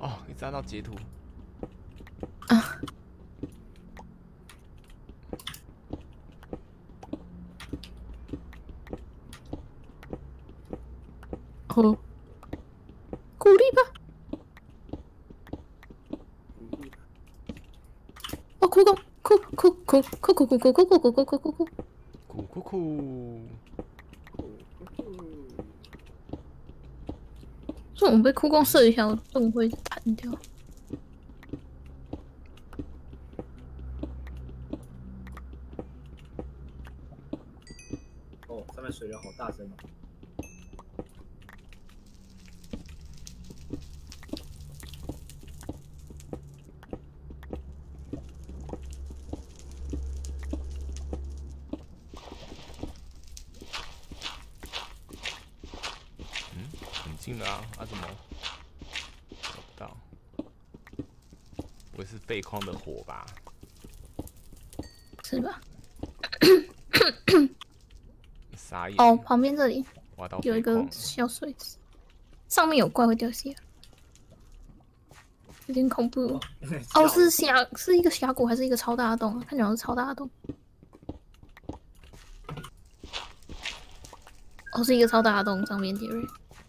哦，一直按到截图。 啊。哦，鼓励吧。哦，哭哭哭哭哭哭哭哭哭哭哭哭哭哭哭哭。 酷酷酷！ 这种被酷光射一下，我盾会弹掉。 哦，上面水流好大声哦。 很近了啊，怎么找不到？不会是废矿的火吧？ 是吧？ 傻眼！ 哦，旁边这里挖到有一个小水池，上面有怪会掉下来，有点恐怖。哦，是一个峡谷还是一个超大的洞？看起来是超大的洞。哦，是一个超大的洞，上面杰瑞。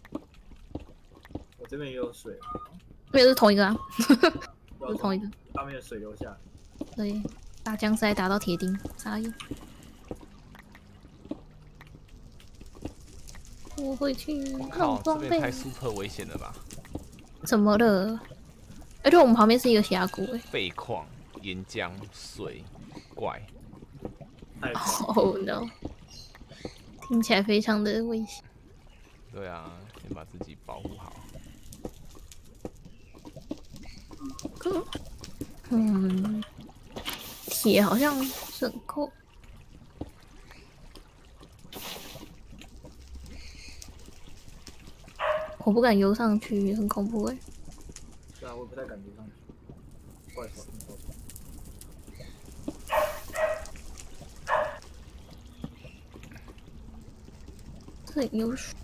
我这边也有水， 没有，是同一个啊，是同一个。 上面的水流下来。 对，大僵尸还打到铁钉，傻眼。我回去弄装备。 这边太 super 危险了吧？ 怎么了？而且我们旁边是一个峡谷，哎。 废矿、岩浆、水、怪。 Oh no！ 听起来非常的危险。 对啊，先把自己保护好。 铁好像是很够。我不敢游上去，很恐怖哎。 对啊，我也不太敢游上去。不好意思， 这里有水。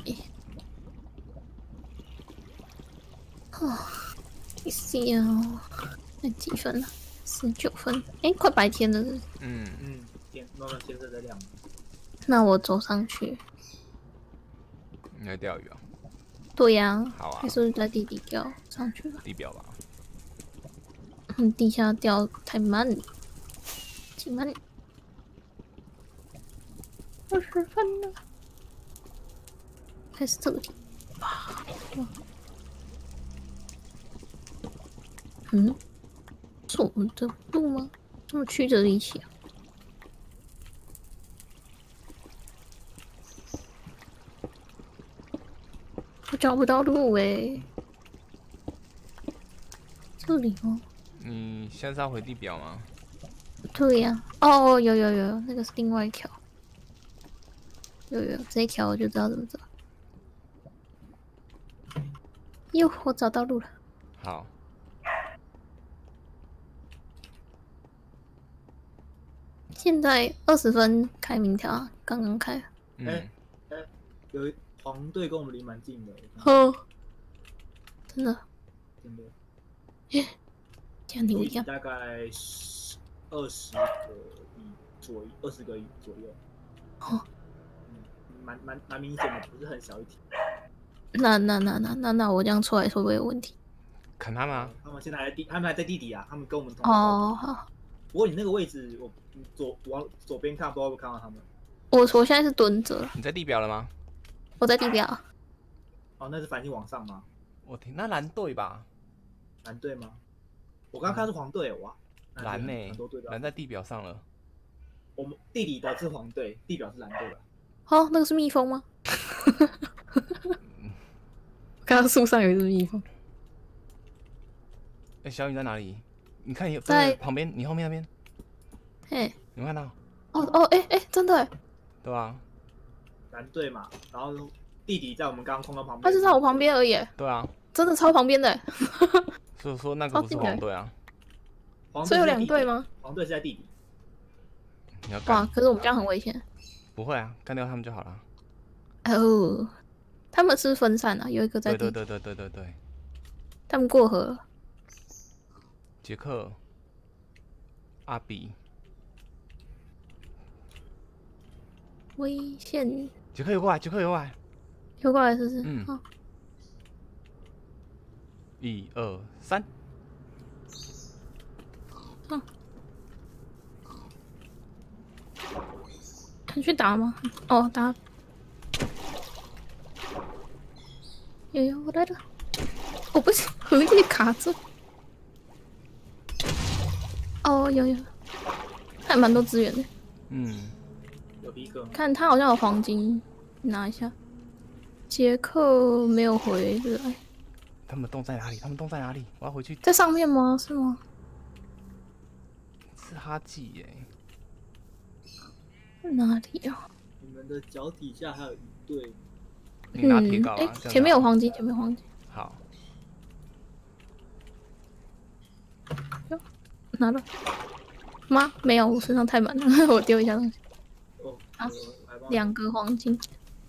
啊，第四哦，那几分了？19分。哎，快白天了。 天慢慢天色在亮。 那我走上去。 你在钓鱼啊？ 对呀。 好啊。 还是在地底钓上去吧。 地表吧。 地下钓太慢了，挺慢。20分了。还是这个地方。是我们的路吗？这么曲折离奇啊！我找不到路哎。这里哦。 你现在是要回地表吗？ 对呀。哦，有，那个是另外一条。有，这一条我就知道怎么走。哟，我找到路了。 好。 现在20分开明条，刚刚开。 有黄队跟我们离蛮近的。 真的。耶，像你一样。 大概20个左右，20个左右。蛮明显的，不是很小一题。 那我这样出来会不会有问题？ 砍他们啊！ 他们现在他们还在地底啊，他们跟我们同。 好。 不过你那个位置，往左边看，不知道会看到他们。 我现在是蹲着。 你在地表了吗？ 我在地表。 哦，那是反击往上吗？ 我天，那蓝队吧？ 蓝队吗？我刚刚看是黄队，哇！ 蓝呢？蓝在地表上了。 我们地底的是黄队，地表是蓝队吧？ 哦，那个是蜜蜂吗？看到树上有一只蜜蜂。 小雨在哪里？你看在旁边，你后面那边。 嘿， 有看到？ 真的。 对啊。 蓝队嘛，然后地底在我们刚刚空的旁边。 他就在我旁边而已。 对啊。 真的超旁边的。 所以说那个不是黄队啊。 所以有2队吗？ 黄队是在地底。 哇，可是我们这样很危险。 不会啊，干掉他们就好了。 哦，他们是分散啊，有一个在地。 对。 他们过河了。 杰克、阿比， 危险！ 杰克游过来，杰克游过来。 游过来试试。 嗯好， 1、2、3， 你去打吗？哦，打。有我来了。我不行，荷叶卡住。哦，有，还蛮多资源的。 嗯， 有一个看他好像有黄金，拿一下。杰克没有回来， 他们洞在哪里？他们洞在哪里？我要回去。 在上面吗？是吗？ 是哈记耶。 哪里啊？ 你们的脚底下还有一对， 你拿铁镐啊？ 哎、 这样前面有拿黄金，前面有黄金， 好， 拿了。妈，没有，我身上太满了，我丢一下东西。 哦， 啊我来帮你 2个黄金。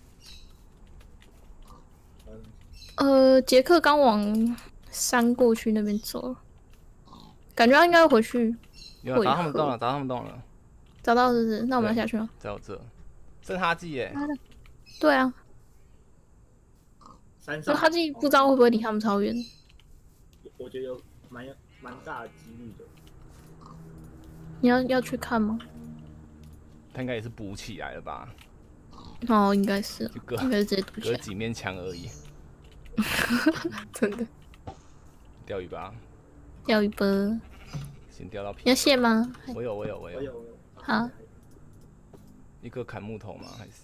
嗯杰克刚往山过去那边走了，感觉他应该回去。 有找到他们洞了，找到他们洞了， 找到是不是？那我们要下去吗？ 在我这。是哈记耶。 对啊， 山上， 就他自己不知道会不会离他们超远。 我觉得有蛮大的几率的。 你要去看吗？ 他应该也是补起来了吧？ 哦，应该是， 就隔应该是直接堵起来。 隔几面墙而已。 真的。 钓鱼吧， 钓鱼吧。 先钓到皮你要。蟹吗？ 我有。 我有。 好， 一个砍木头吗？还是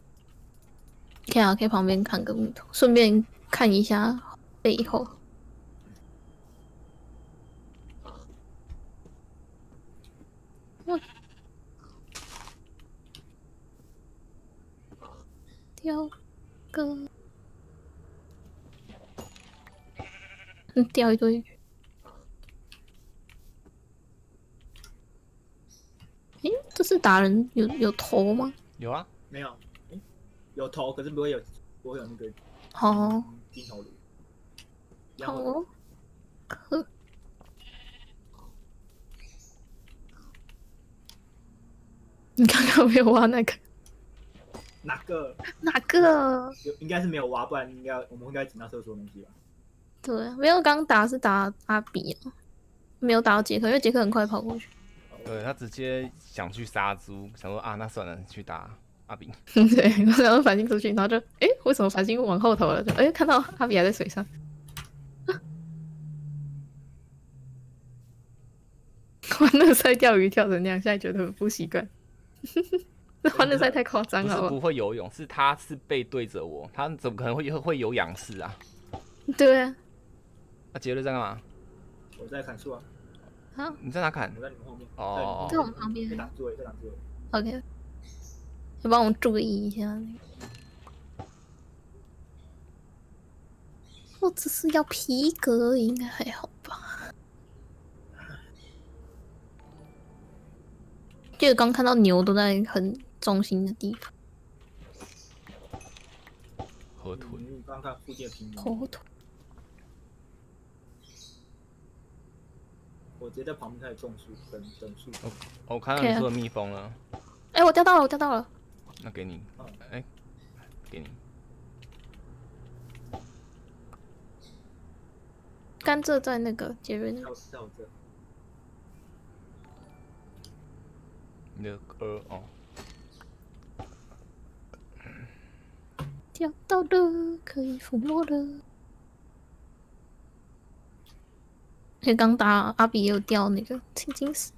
可以旁边砍个木头，顺便看一下背后。钓个，钓一堆鱼。诶，这是打人有头吗？ 有啊？ 没有，有头，可是不会有那个哦， 金头颅。 好哦，呵。你刚刚没有挖那个？ 哪个？ 哪个？ 应该是没有挖，不然我们应该捡到特殊的东西吧？ 对，没有，刚打是打阿比啊，没有打到杰克，因为杰克很快跑过去。 对他直接想去杀猪，想说啊，那算了，去打阿炳。 对，然后反星出去，然后就为什么反星往后头了？就看到阿比还在水上。欢乐赛钓鱼跳成那样，现在觉得很不习惯。欢乐赛太夸张了， 不是不会游泳，是他是背对着我，他怎么可能会有仰视啊？ 对啊， 那杰瑞在干嘛？ 我在砍树啊， 好， 你在哪砍我？在你们后面。 哦在我们旁边在。挡住了，在挡住了。 OK，要帮我们注意一下那个。我只是要皮革，应该还好吧？记得刚看到牛都在很中心的地方。 河豚。 你刚看附近的平民， 火腿。 我直接在旁边开始种树，等树。 哦，我看到你说的蜜蜂了。 我钓到了，我钓到了。 那给你，给你。 甘蔗在那个杰瑞那里。 在我这。 你的哦。 钓到了，可以抚摸了。所以刚打阿比也有钓那个青金石。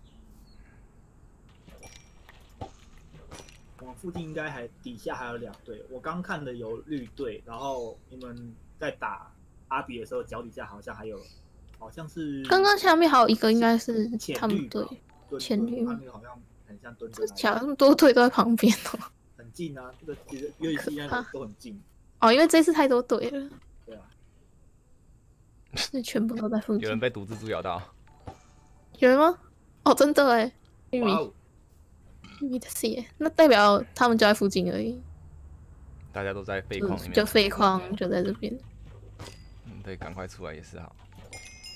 我们附近应该底下还有2队，我刚看的有绿队，然后你们在打阿比的时候，脚底下好像是刚刚下面还有一个，应该是浅他们队。浅绿他那个好像很像蹲着。 假那么多队都在旁边哦。 很近啊，这个其实尤其是都很近。 哦，因为这次太多队了。 对啊。 所以全部都在附近。 有人被毒蜘蛛咬到。 有人吗？哦，真的哎，玉米。玉米的血，那代表他们就在附近而已。 大家都在废矿里面。 就废矿就在这边。 对，赶快出来也是好。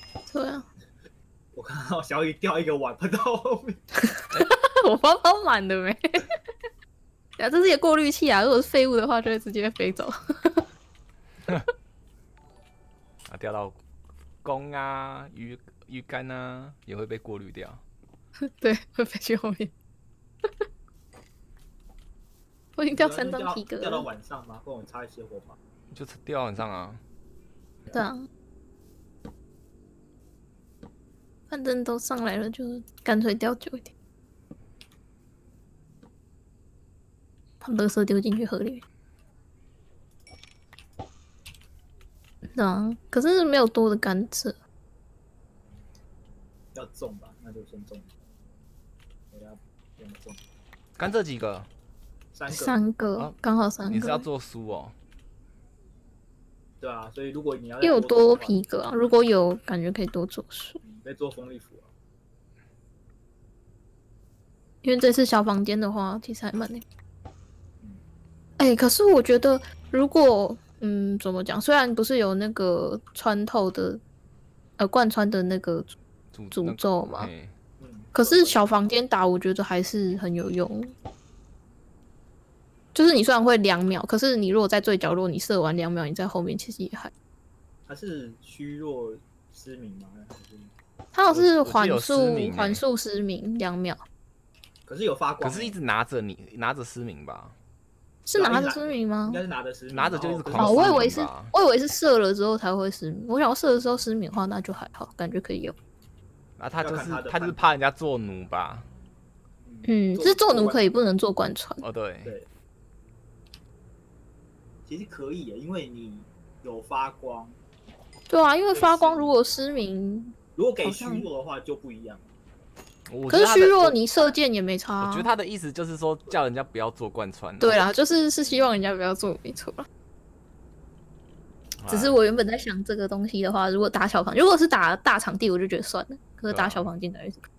对啊， 我看到小雨掉一个碗喷到后面， 我包包满的没。啊，这是一个过滤器啊，如果是废物的话，就会直接飞走。 啊，掉到弓啊、鱼竿啊，也会被过滤掉。 对，会飞去后面。我已经掉3张皮革掉到了。 晚上吗？帮我插一些火把。 就掉到晚上啊。 对啊，反正都上来了，就干脆掉久一点，把垃圾丢进去河里面。对啊，可是没有多的甘蔗。 要种吧，那就先种。我要先种。 甘蔗几个 3个，刚好3个。 你是要做书哦？ 对啊，所以如果你要又有多皮革啊，如果有感觉可以多做书。 可以做风力符啊。 因为这次小房间的话，其实还蛮那个。可是我觉得如果怎么讲？虽然不是有那个穿透的贯穿的那个诅咒嘛，可是小房间打我觉得还是很有用。就是你虽然会2秒，可是你如果在最角落，你射完2秒，你在后面其实也还。 它是虚弱失明吗？ 它好像是缓速失明2秒。 可是有发光。 可是一直拿着失明吧？ 是拿着失明吗？ 应该是拿着失明， 拿着就一直狂失明吧。 我以为是射了之后才会失明。我想要射的时候失明的话，那就还好，感觉可以用。 那他就是怕人家做奴吧？ 是做奴可以，不能做贯穿。 哦，对。 其实可以耶，因为你有发光。 对啊，因为发光如果失明， 如果给虚弱的话就不一样。 可是虚弱你射箭也没差啊。 我觉得他的意思就是说叫人家不要做贯穿。 对啦，是希望人家不要做，没错啦。只是我原本在想这个东西的话，如果打小房，如果是打大场地，我就觉得算了。可是打小房间等于是。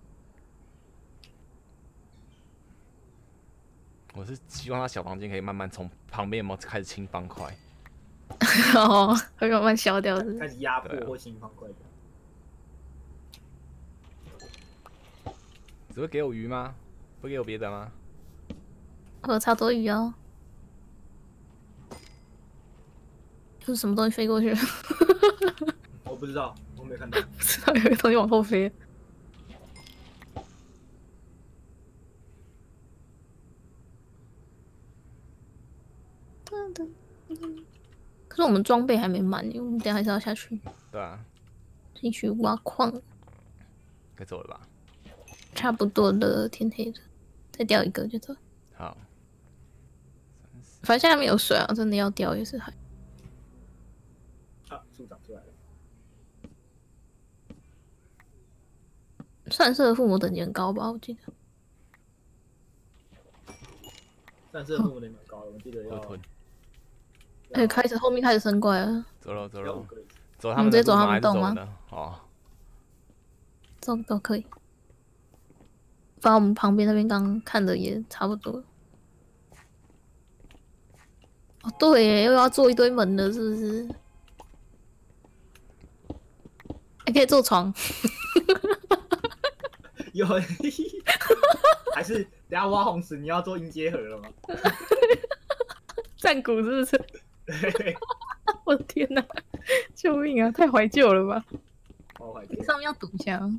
我是希望他小房间可以慢慢从旁边有没有开始清方块。 哦，会慢慢消掉， 开始压迫或清方块。 只会给我鱼吗？不给我别的吗？ 我有超多鱼哦。就是什么东西飞过去？ 我不知道，我没看到。 不知道有个东西往后飞。可是我们装备还没满，我们等一下还是要下去。 对啊。 继续挖矿。 该走了吧？ 差不多了，天黑了，再钓一个就走。 好。 反正现在没有水啊，真的要钓也是还。 啊，树长出来了。 散射的附魔等级很高吧？我记得。 散射的附魔等级很高，我记得要。 后面开始生怪了。 走了。 走他们直接走他们洞吗？ 哦。 走都可以。反正我们旁边那边刚刚看的也差不多。哦，对耶，又要做一堆门了，是不是？还可以做床。 有，还是等下挖红石，你要做音阶盒了吗？ 战鼓是不是？我的天哪！救命啊！太怀旧了吧！ 好怀旧。 上面要堵一下。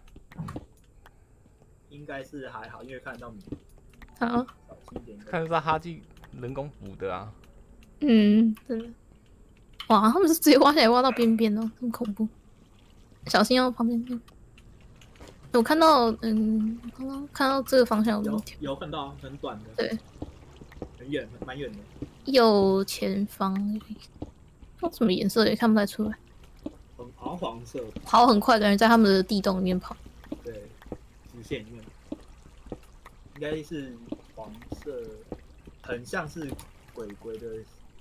应该是还好，因为看得到你。 好。 看得到哈基人工补的啊。 真的。哇，他们是直接挖下来挖到边边哦，这么恐怖！小心哦，旁边。我看到，刚刚看到这个方向有看到，很短的。 对。 很远，蛮远的。 右前方，什么颜色也看不太出来。 好像黄色。 跑很快，感觉在他们的地洞里面跑。 对，直线里面。应该是黄色，很像是鬼的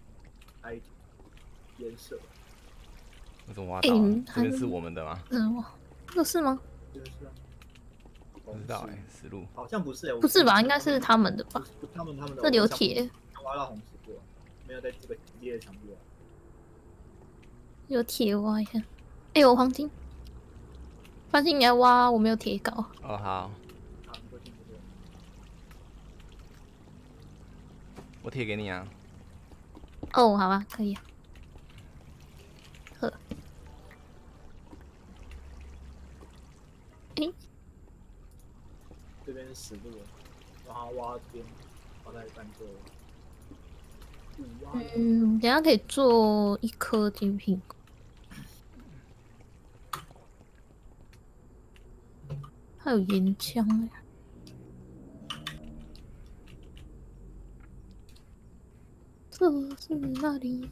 颜色。 为什么挖到？这边是我们的吗？ 这是吗？ 不知道死路。 好像不是不是吧？应该是他们的吧？ 他们的。 这里有铁。 挖到红石过，没有在这个直接的墙壁。 有铁挖一下。有黄金。 发现你来挖，我没有铁镐。 哦，好， 好，你过去这边。 我贴给你啊。 哦，好吧，可以啊。呵。诶， 这边是死路，然后挖这边，挖在半个。 等一下可以做1颗金苹果。还有岩浆哎。这是哪里？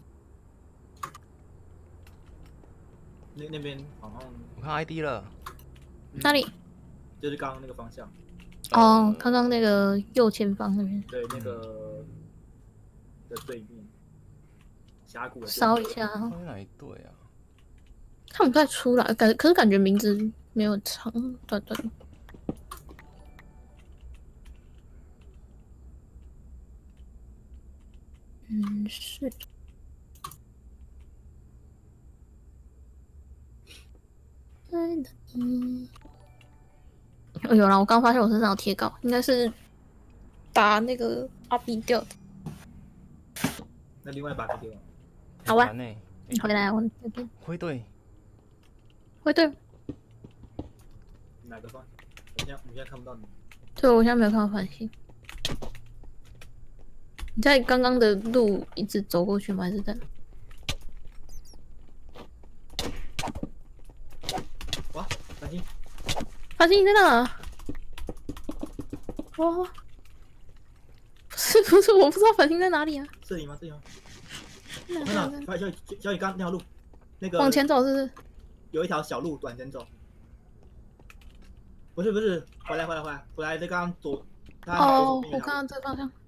那边好像我看 ID 了。 哪里？ 就是刚刚那个方向。 哦，刚刚那个右前方那边。 对，那个的对面，峡谷的对面烧一下， 到底哪一队啊？ 看不太出来，可是感觉名字没有长，短短。是。在哪里？哦，有了！我刚发现我身上有贴镐，应该是打那个阿 B 掉的。 那另外一把给我。 好吧， 呢？ 你回来我那边。 灰队。 会对。 哪个方？我现在看不到你。 对，我现在没有看到繁星。你在刚刚的路一直走过去吗？还是在哪？ 哇，繁星！ 繁星你在哪？哇！不是，我不知道繁星在哪里啊。 这里吗？这里吗？我看哪到，小雨刚那条路，那个往前走是不是？ 有一条小路往前走。不是，回来，这刚刚左。 哦，我看到这个方向。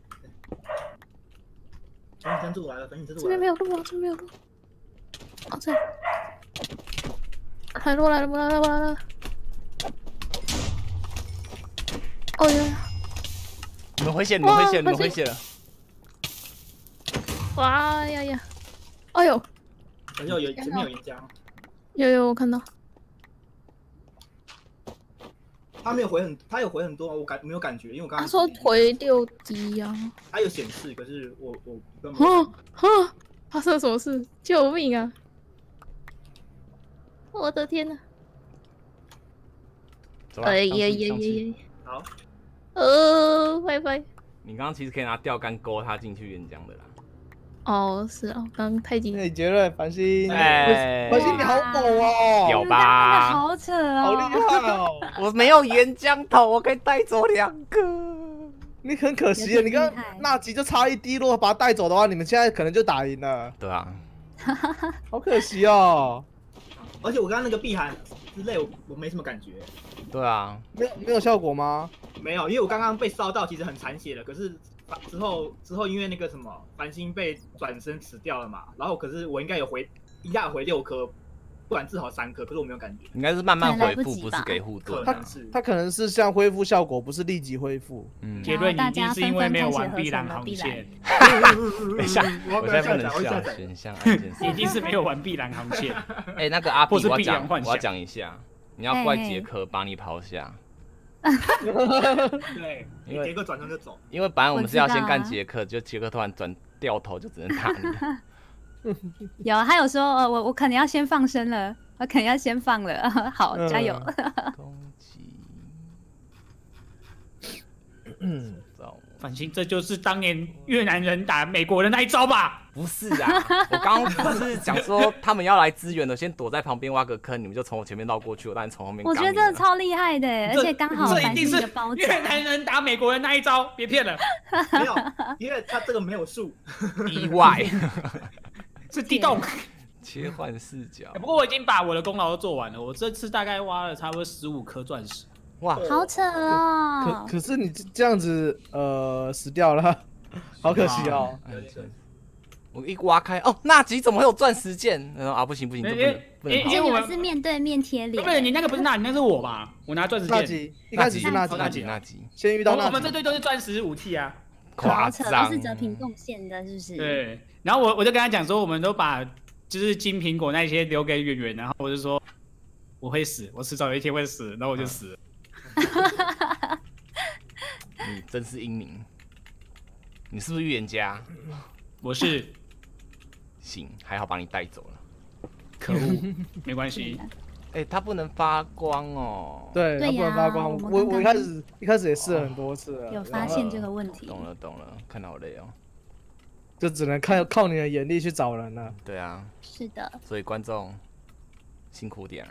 反正住来了，反正这边没有路啊，这边没有路。哦，这。来了！哦呀！ 你们回血， 哇你们回血了！ 哇呀！哎呦！ 前面有岩浆。 有，我看到。 他有回很多，我没有感觉，因为我刚刚他说回6级啊。 他有显示，可是我根本。 发生什么事？救命啊！我的天哪！ 走了。 好。 拜拜。 你刚刚其实可以拿钓竿勾他进去岩浆的啦。 哦，是啊，刚刚太紧。 结论，繁星， 哎， 繁星你好猛哦！ 有吧？ 好扯哦， 好厉害哦！ 我没有岩浆头，我可以带走2个。 你很可惜，你刚那集就差1滴，如果把他带走的话，你们现在可能就打赢了。 对啊。 好可惜哦。 而且我刚刚那个避寒之类，我没什么感觉。 对啊。 没有效果吗？ 没有，因为我刚刚被烧到，其实很残血的。可是之后因为那个什么繁星被转身死掉了嘛，然后可是我应该有一下回6颗，不然至少3颗，可是我没有感觉。 应该是慢慢恢复，不是给护盾。 他可能是像恢复效果，不是立即恢复。 结论一定是因为没有玩碧蓝航线。 等一下，我现在不能笑，选项按键一定是没有玩碧蓝航线。 哎，那个阿比， 或是碧蓝幻想， 我要讲一下，你要怪杰克把你抛下。 对，因为杰克转身就走。 因为本来我们是要先干杰克，就杰克突然掉头，就只能打你。 有，他有说，我可能要先放生了，我可能要先放了。好，加油。 攻击。 繁星，这就是当年越南人打美国人那一招吧？ 不是啊，我刚刚不是讲说他们要来支援的，先躲在旁边挖个坑，你们就从我前面绕过去，我当然从后面。 我觉得这超厉害的，而且刚好繁星的包越南人打美国人那一招，别骗了。 没有，因为他这个没有树。 意外。 是地洞。 切换视角。 不过我已经把我的功劳都做完了，我这次大概挖了差不多15颗钻石。 哇， 好扯哦！ 可是你这样子死掉了，好可惜哦。 我一挖开，哦，纳吉怎么会有钻石剑？不行，这不能。 因为我们是面对面贴脸。 不是你那个不是纳吉，那是我吧？我拿钻石剑。 一开始是纳吉，先遇到纳吉。 我们这队都是钻石武器啊。 夸张，都是哲平贡献的，是不是？ 对。然后我就跟他讲说，我们都把就是金苹果那些留给圆圆，然后我就说。 我会死，我迟早有一天会死，然后我就死了。 你真是英明。你是不是预言家？ 我是。 行，还好把你带走了。 可恶，没关系。 哎，它不能发光哦。 对，它不能发光。我一开始也试了很多次了， 有发现这个问题。 懂了，看到好累哦。 就只能靠你的眼力去找人了。 对啊。 是的。 所以观众辛苦点儿。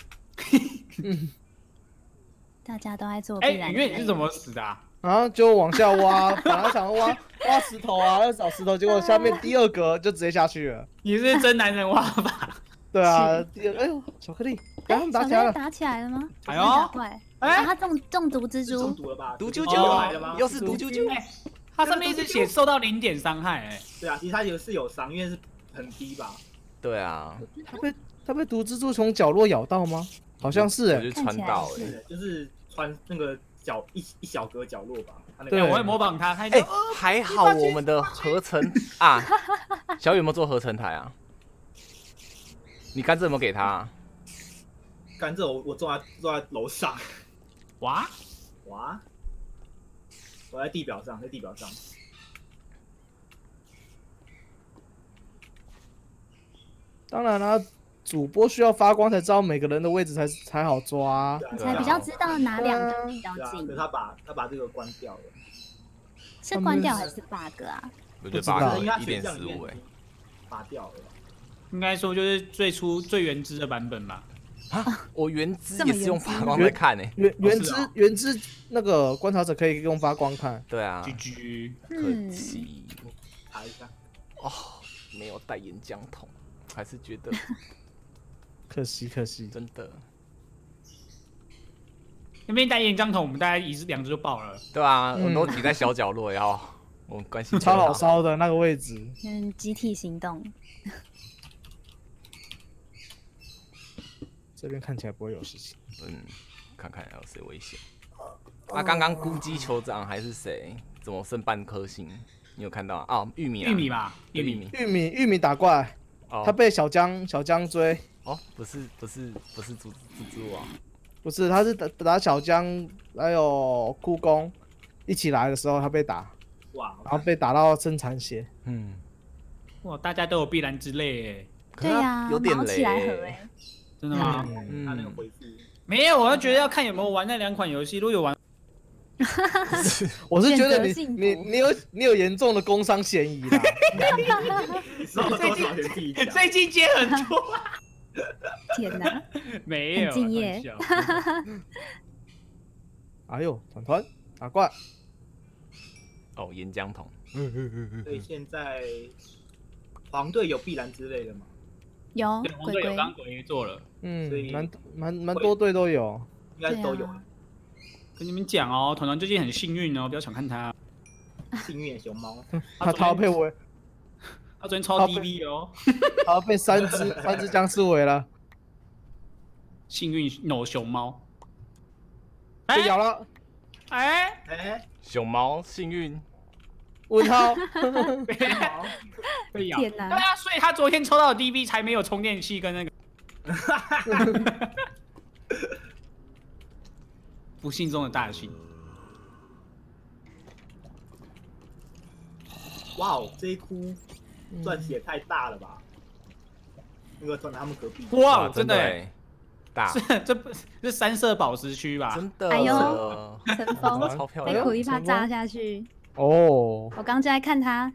大家都在做必然。 因为你是怎么死的啊？ 啊，就往下挖，本来想挖石头啊，要找石头，结果下面第二格就直接下去了。 你是真男人挖法。 对啊，哎呦，巧克力，他们打起来了。 打起来了吗？ 哎呦， 怪！他中毒蜘蛛。 中毒了吧？ 毒啾啾，又是毒啾啾。 它上面一直写受到0点伤害，哎。 对啊，其实它是有伤，因为是很低吧。 对啊。 他被毒蜘蛛从角落咬到吗？好像是哎。 就是穿到哎。 就是穿那个一小格角落吧。 对，我会模仿他。 哎，还好我们的合成啊，小雨有没有做合成台啊？你甘蔗有没有给他？ 甘蔗我坐在楼上。 哇， 我在地表上， 当然啦，主播需要发光才知道每个人的位置才好抓， 才比较知道哪两个比较近。 他把这个关掉了。 是关掉还是 bug 啊？ 我觉得 bug 1.15哎， 拔掉了。 应该说就是最初最原汁的版本吧。 啊，我原汁也是用发光在看诶。 原汁那个观察者可以用发光看。 对啊。 GG。 可惜。 查一下。 哦，没有带岩浆桶，还是觉得可惜。 真的。 那边带岩浆桶，我们大概2只就爆了。 对啊，我都挤在小角落，然后我们关系超好烧的那个位置。 集体行动。 这边看起来不会有事情。 看看还有谁危险。刚刚咕叽酋长还是谁？怎么剩半颗星？你有看到啊？哦，玉米吧， 玉米打怪，他被小江追。 哦，不是蜘蛛啊。 不是，他是打小江还有酷公一起来的时候，他被打， 哇， 然后被打到身残血。 哇，大家都有必然之泪哎。 对呀， 有点雷哎。 真的吗？ 他那个回复没有，我觉得要看有没有玩那2款游戏，如果有玩， 我是觉得你有严重的工伤嫌疑啦。 最近接很多。 天哪！ 没有， 很敬业。 哎呦，团打怪。 哦，岩浆桶。 所以现在黄队有必然之类的吗？ 有， 黄队有刚鬼做了。 所以蛮多队都有， 应该都有。 跟你们讲哦，团最近很幸运哦，不要小看他。 幸运的熊猫， 他要被围， 他昨天超 DV 哦， 他要被三只僵尸围了。 幸运熊猫被咬了。 熊猫幸运。 问号。 被咬。 天哪！ 对啊，所以他昨天抽到的 DV 才没有充电器跟那个。不幸中的大幸。 哇哦，这一窟钻石也太大了吧！那个钻在他们隔壁。 哇，真的哎， 大。 这是3色宝石区吧？ 真的。 哎呦，陈峰超漂亮， 被苦力怕炸下去。 哦。 我刚就在看他，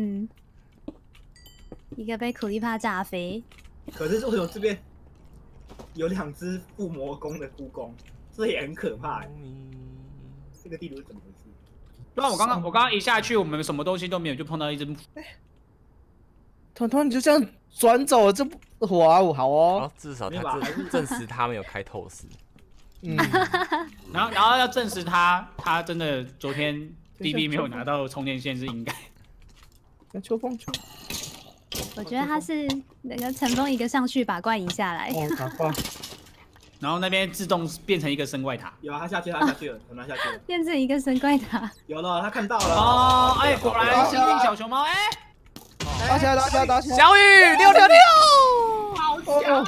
一个被苦力怕炸飞。 可是为什么这边有2只附魔弓的蜈蚣？这也很可怕哎。这个地图是怎么回事？ 对啊，我刚刚一下去，我们什么东西都没有，就碰到一只。 团你就这样转走，这不哇哦，好哦。 至少他证实他没有开透视。 然后要证实他真的昨天 DB 没有拿到充电线是应该。 秋风。 我觉得他是那个陈峰一个上去把怪赢下来。 打怪。 然后那边自动变成一个生怪塔。 有啊，他下去了，他下去了。 变成一个生怪塔。 有了，他看到了。 哦，哎，果然幸运小熊猫， 打起来！ 小雨666， 好强！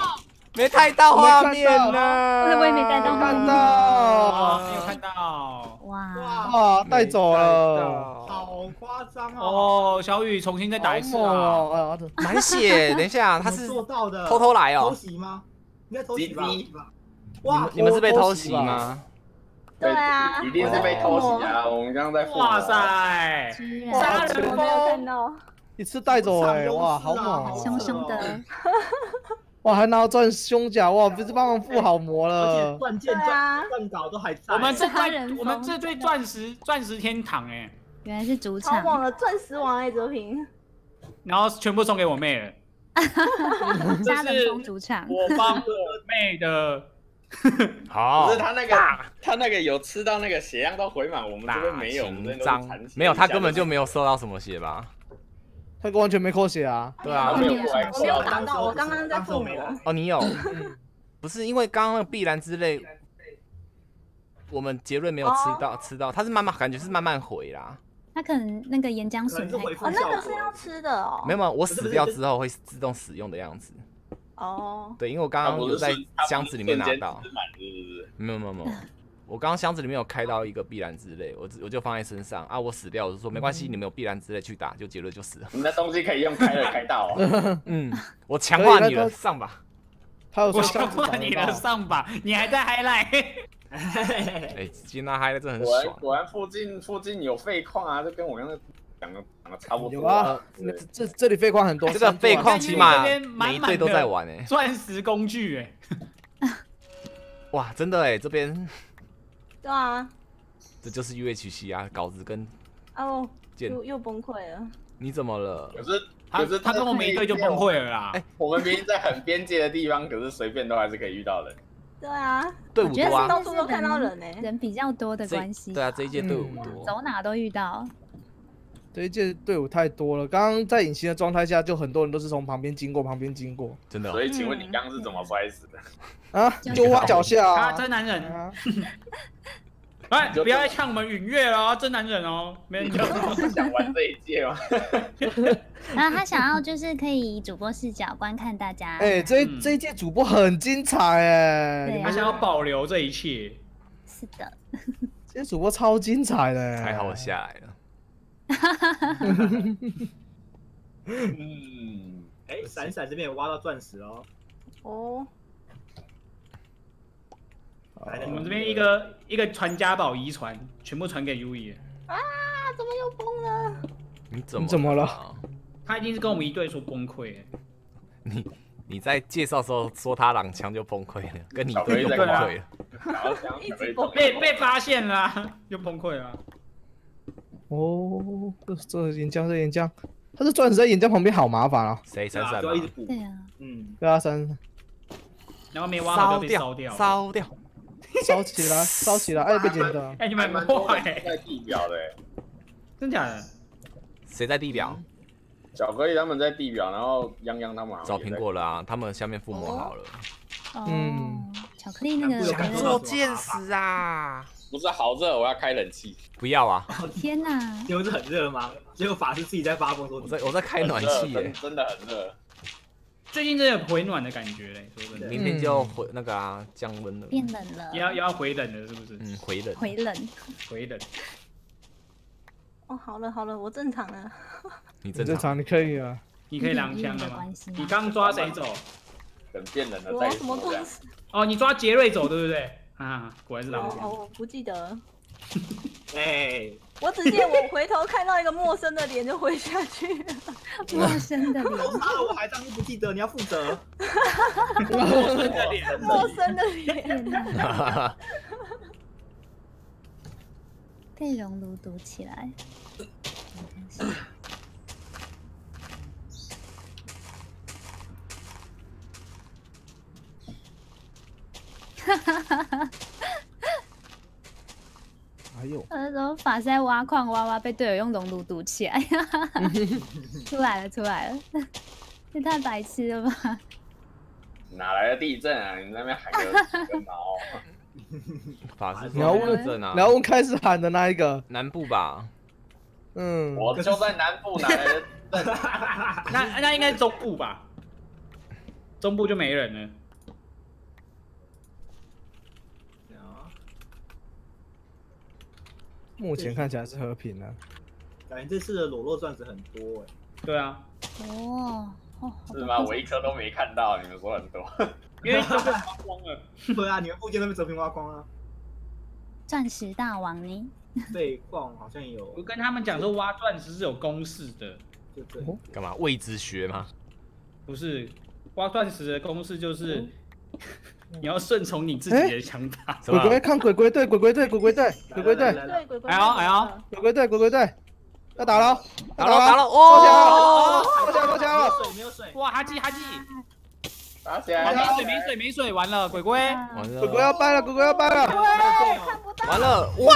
没带到画面呢， 我也没带到画面。 看到， 没有看到。 哇， 哇，带走了。 好夸张哦！ 哦，小雨重新再打一次好猛啊！ 哦！ 满血。等一下，他是怎么做到的？ 偷偷来哦偷袭吗？应该偷袭吧？ 你们是被偷袭吗？ 对啊， 一定是被偷袭啊！我们刚刚在复活。 哇塞！ 居然杀人我没有看到。 一次带走哎，哇，好猛哦！ 凶凶的， 哇，还拿到钻胸甲，哇，不是帮忙附好魔而了且。钻剑、钻镐都还在。 我们杀人风我们这对钻石天堂哎， 原来是主超猛场。 了，钻石王哎，哲平。 然后全部送给我妹了。 杀人风主场， 我帮我妹的。 好， 不是他那个有吃到那个血量都回满，我们这边没有，我们这边都是残血。 没有，他根本就没有受到什么血吧？ 他完全没扣血啊！ 对啊， 我没有打到，我刚刚在附魔。 哦，你有？不是因为刚刚那个碧蓝之类，我们结论没有吃到，他是慢慢感觉是慢慢回啦。 他可能那个岩浆水太哦， 快。 那个是要吃的哦。 没有，我死掉之后会自动使用的样子。 哦。 对，因为我刚刚有在箱子里面拿到。没有，我刚刚箱子里面有开到一个碧蓝之类，我就放在身上啊。我死掉，我就说没关系，你们有碧蓝之类去打，就结论就死了。 你的东西可以用开到哦。 嗯，我强化你了，上吧。 他有说我强化你了，上吧，你还在 highlight。 哎，今天 highlight 真的很爽。 果然附近有废矿啊，就跟我刚刚讲的差不多。 有啊，这里废矿很多， 这个废矿起码每一队都在玩哎。 钻石工具哎。 哇，真的哎，这边。 对啊。 这就是 UHC 啊，稿子跟哦，又崩溃了。 你怎么了？ 可是他跟我们一队就崩溃了啦。 哎，我们明明在很边界的地方，可是随便都还是可以遇到人。 对啊， 队伍多啊， 到处都看到人哎， 人比较多的关系。 对啊，这一届队伍多， 走哪都遇到。 这一届队伍太多了，刚刚在隐形的状态下，就很多人都是从旁边经过， 真的。 所以请问你刚刚是怎么摔死的？ 啊，就挖脚下啊， 真男人。哎，不要再呛我们允月了哦，真男人哦，没人就是想玩这一届吗？ 然后他想要就是可以以主播视角观看大家。 哎，这一届主播很精彩哎， 他想要保留这一切。 是的， 这些主播超精彩的， 还好我下来了。 哎，闪闪这边有挖到钻石哦。 哦。 我们这边一个传家宝遗传，全部传给 Yui。 啊！怎么又崩了？ 你怎么了？ 他已经是跟我们一队说崩溃。 你在介绍的时候说他朗枪就崩溃了，跟你队又崩溃了。 被发现了，又崩溃了。 哦，这岩浆，他这钻石在岩浆旁边好麻烦啊。 谁闪闪？ 对啊， 对啊，闪。 然后没挖好就被烧掉。 烧起来，哎，被捡到。 哎，你们很坏， 在地表的， 真假的？ 谁在地表？ 巧克力他们在地表，然后泱泱他们找苹果了啊，他们下面覆膜好了。 巧克力那个想做剑士啊！ 不是好热，我要开冷气。 不要啊！ 天哪！ 结果是很热吗？结果法师自己在发疯说我在开暖气耶， 真的很热。 最近真的有回暖的感觉嘞，说真的。 明天就回那个啊，降温了， 变冷了， 要回冷了，是不是？ 嗯，回冷。 哦，好了，我正常了。 你正常， 你可以啊。 你可以踉跄了吗？你刚抓谁走？ 等变冷了再说。 哦，你抓杰瑞走，对不对？啊，果然是踉跄。 哦，不记得。 哎， 我只记得我回头看到一个陌生的脸就回下去了。 陌生的脸， 我还当不记得，你要负责。 陌生的脸。 被熔炉堵起来。 哎呦！ 那时候法师在挖矿，挖被队友用熔炉堵起来。出来了，这太白痴了吧！ 哪来的地震啊？你那边喊个毛！ 法师， 你要问开始喊的那一个南部吧？ 我就在南部，哪来的震？ 那应该是中部吧？中部就没人了。 目前看起来是和平啊。 感觉这次的裸露钻石很多对啊。 哦， 是吗？我一颗都没看到，你们说很多。 因为都被挖光了。 对啊，你们附近都被折屏挖光了。 钻石大王呢？ 废矿好像有。 我跟他们讲说挖钻石是有公式的。 对。 干嘛？未知学吗？ 不是，挖钻石的公式就是你要顺从你自己的想法。 鬼鬼看鬼鬼队，鬼鬼队，鬼鬼队，鬼鬼队。 对，鬼鬼。 哎呦， 鬼鬼队，鬼鬼队，要打了， 打了！哦， 过墙了， 没有水。 哇，哈基， 打起来！ 没水，完了，鬼鬼要掰了，鬼鬼要掰了， 完了， 哇！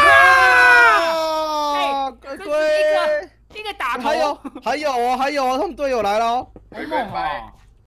鬼鬼， 一个打头， 还有哦，他们队友来了哦， 鬼鬼掰，